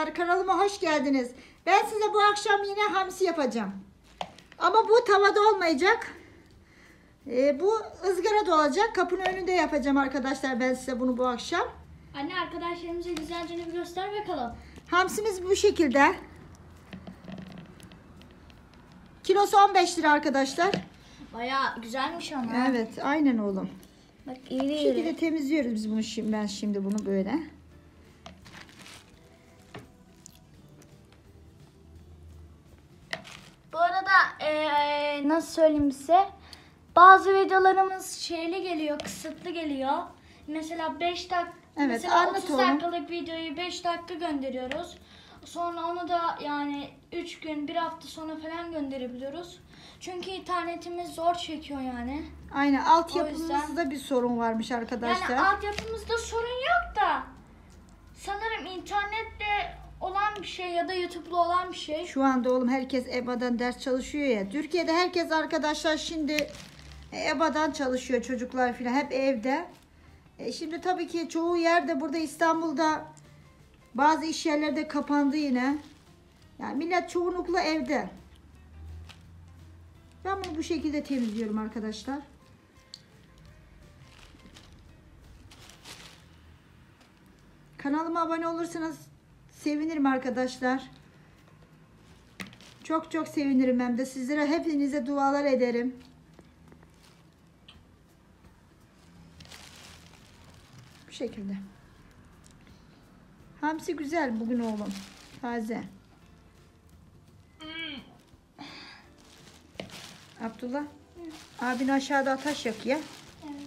arkadaşlar, kanalıma hoş geldiniz. Ben size bu akşam yine hamsi yapacağım. Ama bu tavada olmayacak. Bu ızgarada olacak. Kapının önünde yapacağım arkadaşlar ben size bunu bu akşam. Anne, arkadaşlarımıza güzelce bir göster bakalım. Hamsimiz bu şekilde. Kilosu 15 lira arkadaşlar. Bayağı güzelmiş ama. Evet, aynen oğlum. Bak Bu iri şekilde iri. temizliyoruz biz bunu şimdi. Ben şimdi bunu böyle. Bu arada nasıl söyleyeyim size? Bazı videolarımız şeyli geliyor, kısıtlı geliyor. Mesela 5 dakika, Evet, mesela anlat 30 oğlum. dakikalık videoyu 5 dakika gönderiyoruz. Sonra onu da yani 3 gün, 1 hafta sonra falan gönderebiliyoruz. Çünkü internetimiz zor çekiyor yani. Aynen, O altyapımızda yüzden- bir sorun varmış arkadaşlar. Yani altyapımızda sorun yok da sanırım internette olan bir şey ya da YouTube'lu olan bir şey. Şu anda oğlum herkes EBA'dan ders çalışıyor ya. Türkiye'de herkes arkadaşlar şimdi EBA'dan çalışıyor, çocuklar falan hep evde. Şimdi tabii ki çoğu yerde burada İstanbul'da bazı iş yerleri de kapandı yine. Yani millet çoğunlukla evde. Ben bunu bu şekilde temizliyorum arkadaşlar. Kanalıma abone olursanız sevinirim arkadaşlar. Çok çok sevinirim hem de. Sizlere hepinize dualar ederim. Bu şekilde. Hamsi güzel bugün oğlum. Taze. Abdullah. Abin aşağıda ateş yakıyor. Evet.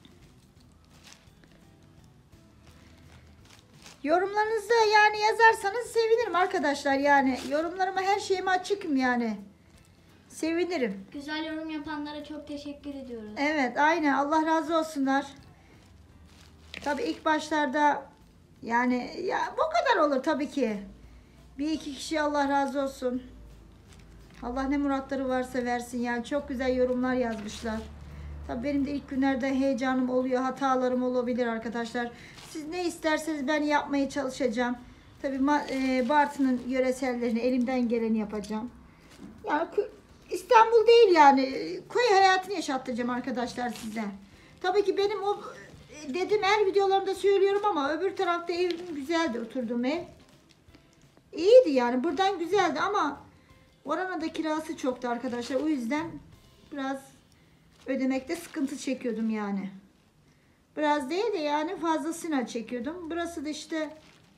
Yorumlarınızı yani yazarsanız sevinirim arkadaşlar. Yani yorumlarıma her şeyime açıkım yani. Sevinirim. Güzel yorum yapanlara çok teşekkür ediyoruz. Evet, aynen. Allah razı olsunlar. Tabii ilk başlarda yani ya bu kadar olur tabii ki. Bir iki kişi Allah razı olsun. Allah ne muratları varsa versin. Yani çok güzel yorumlar yazmışlar. Tabii benim de ilk günlerde heyecanım oluyor. Hatalarım olabilir arkadaşlar. Siz ne isterseniz ben yapmaya çalışacağım. Tabii Bartın'ın yöresellerini elimden geleni yapacağım. Yani İstanbul değil yani. Köy hayatını yaşattıracağım arkadaşlar size. Tabii ki benim o dedim her videolarımda söylüyorum ama öbür tarafta evim güzeldi, oturduğum ev. İyiydi yani. Buradan güzeldi ama oranın da kirası çoktu arkadaşlar. O yüzden biraz ödemekte sıkıntı çekiyordum yani. Biraz değil de yani fazlasıyla çekiyordum. Burası da işte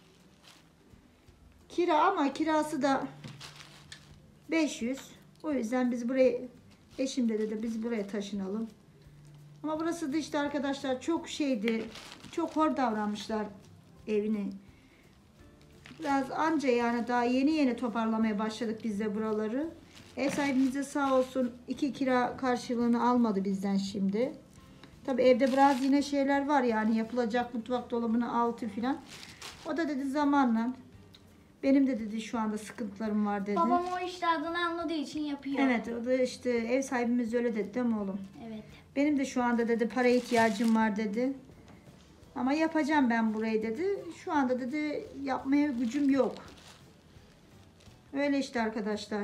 kira ama kirası da 500. O yüzden biz buraya, eşim de dedi biz buraya taşınalım. Ama burası da işte arkadaşlar çok şeydi. Çok hor davranmışlar evini. Biraz anca yani daha yeni yeni toparlamaya başladık biz de buraları. Ev sahibimiz de sağ olsun 2 kira karşılığını almadı bizden şimdi. Tabi evde biraz yine şeyler var yani yapılacak, mutfak dolabının altı filan. O da dedi zamanla. Benim de dedi şu anda sıkıntılarım var dedi. Babam o işlerden anladığı için yapıyor. Evet, o da işte ev sahibimiz öyle dedi değil mi oğlum? Evet. Benim de şu anda dedi para ihtiyacım var dedi. Ama yapacağım ben burayı dedi. Şu anda dedi yapmaya gücüm yok. Öyle işte arkadaşlar.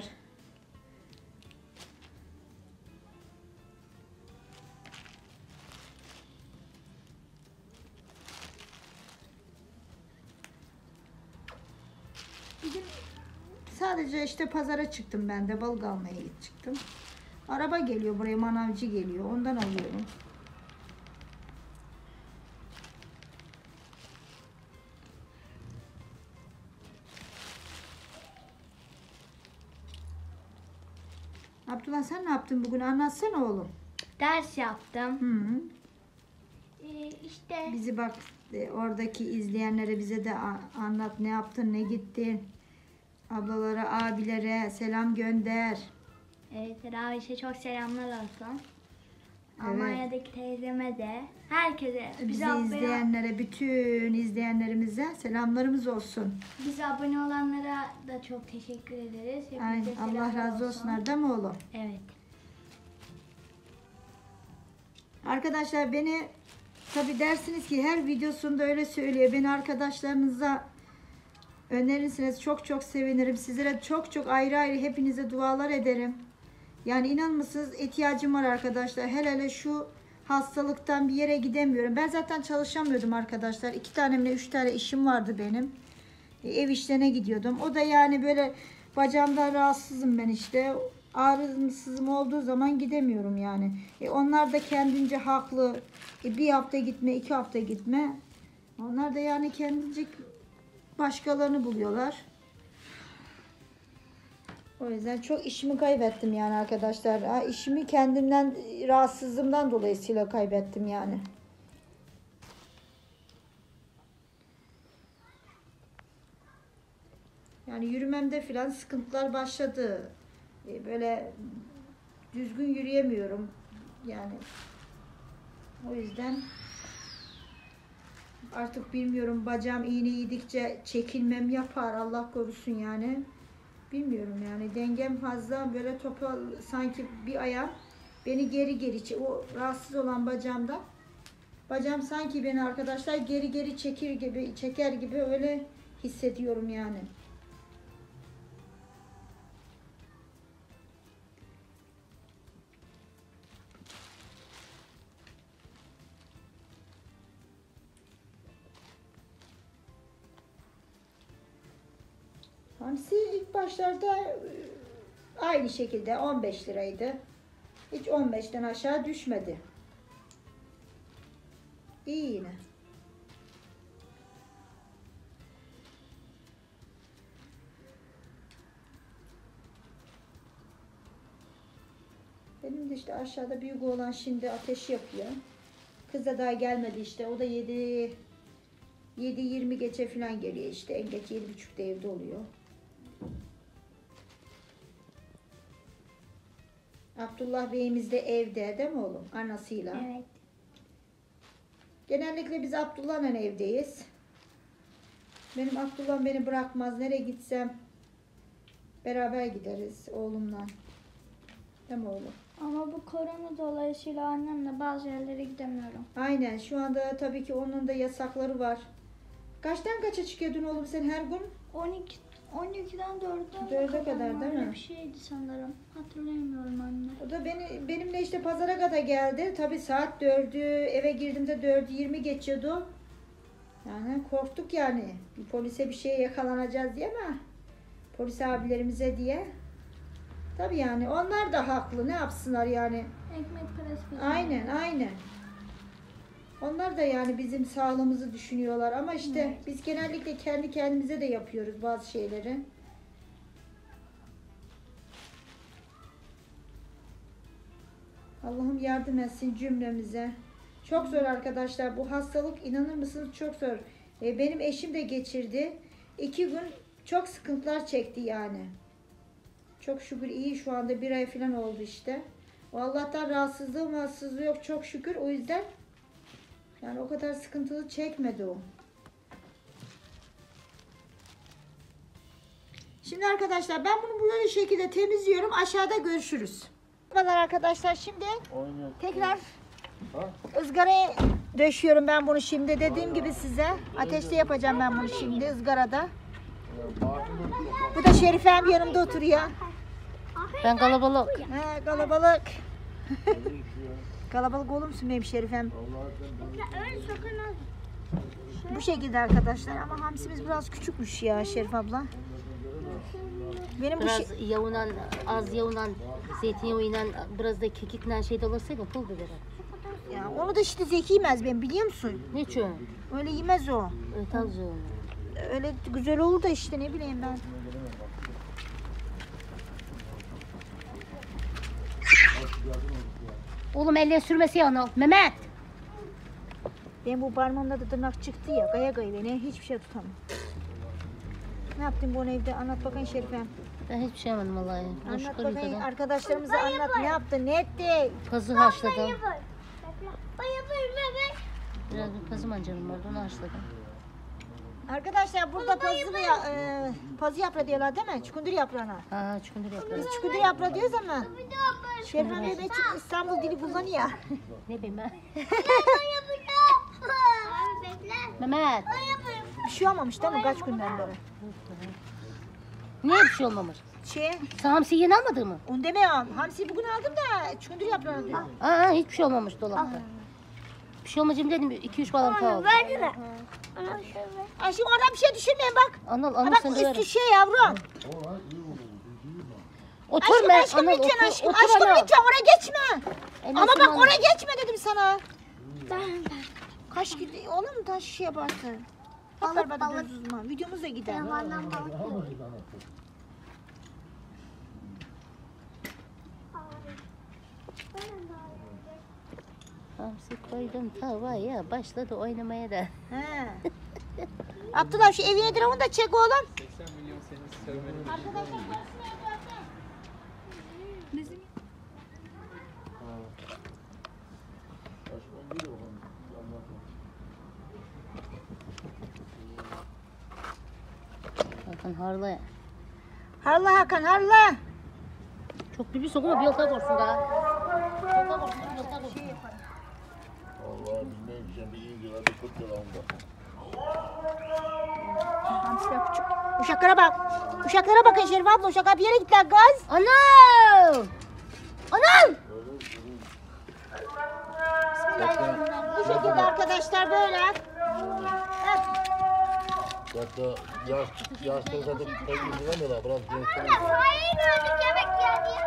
Bugün sadece işte pazara çıktım ben de balık almaya çıktım. Araba geliyor buraya, manavcı geliyor, ondan alıyorum. Abdullah sen ne yaptın bugün, anlatsana oğlum. Ders yaptım. Hı. İşte Bizi bak oradaki izleyenlere bize de anlat, ne yaptın, ne gittin. Ablalara, abilere selam gönder. evet, Raviş'e çok selamlar olsun. Evet. Almanya'daki teyzeme de herkese Bizi izleyenlere, bütün izleyenlerimize selamlarımız olsun. bize abone olanlara da çok teşekkür ederiz. Hepinize Aynen. Allah selamlar razı olsun değil mi oğlum? Evet. Arkadaşlar beni tabi dersiniz ki her videosunda öyle söylüyor. Beni arkadaşlarınıza önerirseniz çok çok sevinirim. Sizlere çok çok ayrı ayrı hepinize dualar ederim. Yani inanır mısınız ihtiyacım var arkadaşlar. Hele hele şu hastalıktan bir yere gidemiyorum. Ben zaten çalışamıyordum arkadaşlar. 2 tane mi 3 tane işim vardı benim. Ev işlerine gidiyordum. O da yani böyle bacağımdan rahatsızım ben işte. Ağrısızım olduğu zaman gidemiyorum yani. Onlar da kendince haklı. Bir hafta gitme, 2 hafta gitme. Onlar da yani kendince başkalarını buluyorlar. O yüzden çok işimi kaybettim yani arkadaşlar. İşimi kendimden, rahatsızlığımdan dolayısıyla kaybettim yani. Yani yürümemde filan sıkıntılar başladı. Böyle düzgün yürüyemiyorum. Yani o yüzden artık bilmiyorum, bacağım iğne yedikçe çekilmem yapar Allah korusun yani. Bilmiyorum yani dengem fazla böyle topa sanki bir ayağım beni geri o rahatsız olan bacağım sanki beni arkadaşlar geri çeker gibi öyle hissediyorum yani. Hamsi ilk başlarda aynı şekilde 15 liraydı. Hiç 15'ten aşağı düşmedi. İyi yine. Benim de işte aşağıda büyük oğlan şimdi ateş yapıyor. Kız da daha gelmedi işte. O da 7:20 geçe falan geliyor işte. En geç 7:30'da evde oluyor. Abdullah Bey'imiz de evde değil mi oğlum? Anasıyla. Evet. Genellikle biz Abdullah'la evdeyiz. Benim Abdullah beni bırakmaz. Nereye gitsem beraber gideriz oğlumla. Değil mi oğlum? Ama bu korona dolayısıyla annemle bazı yerlere gidemiyorum. Aynen. Şu anda tabii ki onun da yasakları var. Kaçtan kaça çıkıyordun oğlum sen her gün? 12'den 4'e kadar değil mi? Öyle bir şeydi sanırım. Hatırlayamıyorum anne. O da benimle işte pazara kadar geldi. Tabii saat 4'ü, eve girdiğimde 4:20 geçiyordu. Yani korktuk yani. Bir polise bir şeye yakalanacağız diye mi? Polis abilerimize diye. Tabii yani onlar da haklı. Ne yapsınlar yani? Ekmek parası. Aynen. Onlar da yani bizim sağlığımızı düşünüyorlar ama işte Evet. biz genellikle kendi kendimize de yapıyoruz bazı şeyleri. Allah'ım yardım etsin cümlemize. Çok zor arkadaşlar. Bu hastalık inanır mısınız çok zor. Benim eşim de geçirdi. 2 gün çok sıkıntılar çekti yani. Çok şükür iyi şu anda 1 ay falan oldu işte. O Allah'tan rahatsızlığı yok çok şükür. O yüzden yani o kadar sıkıntılı çekmedi o. Şimdi arkadaşlar ben bunu böyle şekilde temizliyorum. Aşağıda görüşürüz. Merhabalar arkadaşlar. Şimdi tekrar ızgaraya döşüyorum ben bunu şimdi. Dediğim gibi size ateşte yapacağım ben bunu şimdi ızgarada. Bu da Şerifem yanımda oturuyor. Ben kalabalık. He, kalabalık. Kalabalık olur musun benim Şerifem? Bu şekilde arkadaşlar ama hamsimiz biraz küçükmüş ya Şerif abla. Benim bu Biraz yağından, az yağından, zeytinyağıyla, biraz da kekikle şey de olsaydı pul biber. ya onu da işte Zeki yemez ben biliyor musun? Niçin? Öyle yemez o. Taze onu. Öyle güzel olur da işte ne bileyim ben. Oğlum elle sürmesi ya onu. Mehmet! Ben bu parmağımda da tırnak çıktı ya gaya beni hiçbir şey tutamam. Ne yaptın bu evde anlat bakayım Şerifem. Ben hiçbir şey yapmadım vallahi. Anlat bakayım arkadaşlarımıza anlat ne yaptın ne etti? Pazı haşladım. Biraz bir pazı mancanım vardı onu haşladım. Arkadaşlar burada pazı yaprağı diyorlar değil mi? Çukundur yaprağına. Ha çukundur yaprağı. Biz çukundur yaprağı diyoruz ama Şerifem Bey İstanbul dili kullanıyor. Ne bileyim ben. Mehmet! Bir şey olmamış değil mi kaç günden beri? Niye bir şey olmamış? Sen hamsi yeni almadın mı? Onu demiyorum. Hamsiyi bugün aldım da 3 gündür yaprağını diyor. Aa, hiçbir şey olmamış dolapta. Bir şey olmayacağım dedim 2-3 balık daha oldu. Ay şimdi oradan bir şey düşürmeyin bak. Anıl, Ha, Anıl bak sen de üstü ver. şey yavrum. Otur Aşkım ben, aşkım Anıl, lütfen otur, aşkım. otur Aşkım Anıl. lütfen oraya geçme. Eline Ama bak sürme oraya Anıl. geçme dedim sana. Kaç gidiyor oğlum taş şey yaparsın. Balık balık. Videomuz da gider. Hamsi koydum tavaya, başladı oynamaya da. He. Abdullah şu evin etrafını da çek oğlum. 80 milyon seni sevmenin. Arkadaşlar parasını yaparsın. Bizim Hakan harla. harla Hakan harla. Çok bir sokma bir yolta korsun daha. Yolta korsun, yolta korsun. Allah bilmem sen bir iyi diyorlar bir kötü diyorlar onda. Hamsiler küçük. Uşaklara bak. Uşaklara bakın Şerif abla. Uşaklar bir yere gittiler gaz. Anıl! Anıl! Bu şekilde arkadaşlar böyle. Evet. Hatta yastığı zaten pek izlemiyorlar. Biraz gençler. Hayır artık yemek geldi.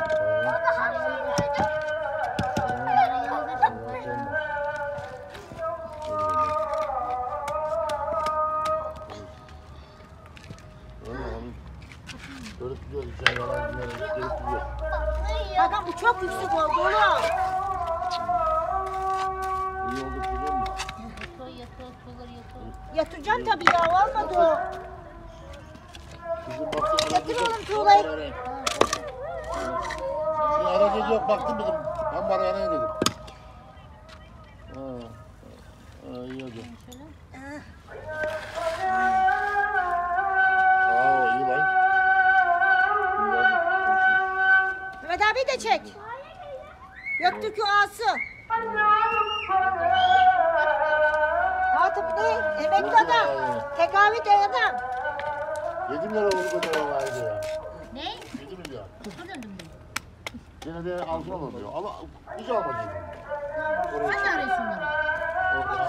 Görüp gidiyor, içen yalan dinlerim, görüp gidiyor. Hakan bu çok yüksek oldu oğlum. İyi oldu biliyor musun? Yatıracağım tabii ya. Olmadı o. Bizim baktığımız Yatır oğlum tuğlayı. Bir aracı yok, baktım dedim. Ben bana ne dedim. İyi oldu. İyi lan. İyi oldu. Mehmet abi de çek. Göktürk'ü ağası. Ha tabii ne? Emekli adam. Tekavit adam. 7 milyar oldu bu olaydı ya. Ne? 7 milyar. Kusur döndüm ben. Gene de altın olur diyor. Ama hiç almadı. Sen de arıyorsun onları. Orada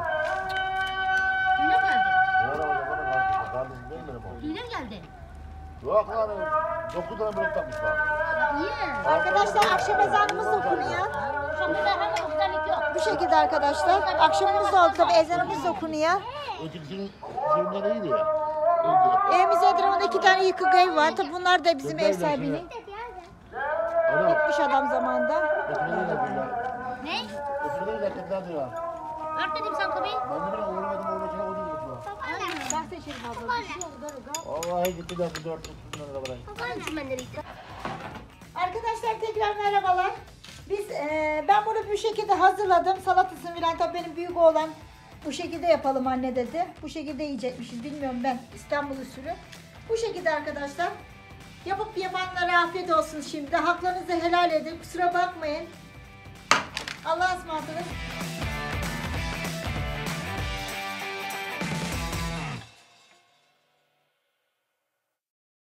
Kimler geldi? ne aramadı bana kardeşim değil mi benim oğlum? Kimler geldi? Yok lan 9 tane blok takmışlar. İyi. Arkadaşlar akşam ezanımız da okunuyor. Şimdi de hemen güzellik yok. Bu şekilde arkadaşlar. Akşamımız da oldu tabii ezanımız da okunuyor. Ötekisinin filmleri iyiydi ya. İyiydi. Evimiz etrafında 2 tane yıkık ev var. Tabii bunlar da bizim ev sahibinin. Ana. Gitmiş adam zamanında. Ötekine de dediler. Ne? Ötekine de dediler diyor. Ört dedim sen kapıyı. Ben de böyle uğramadım uğraşına o dedi diyor. Ben seçerim abla. Bir şey oldu. Vallahi gitti de 4 lira bırak. Bakalım çimenleri. Arkadaşlar tekrar merhabalar. Ben bunu bu şekilde hazırladım. Salatasını filan tabii benim büyük oğlan bu şekilde yapalım anne dedi. Bu şekilde yiyecekmişiz. Bilmiyorum ben İstanbul usulü. Bu şekilde arkadaşlar. Yapıp yapanlara afiyet olsun şimdi. Haklarınızı helal edin. Kusura bakmayın. Allah'a ısmarladık.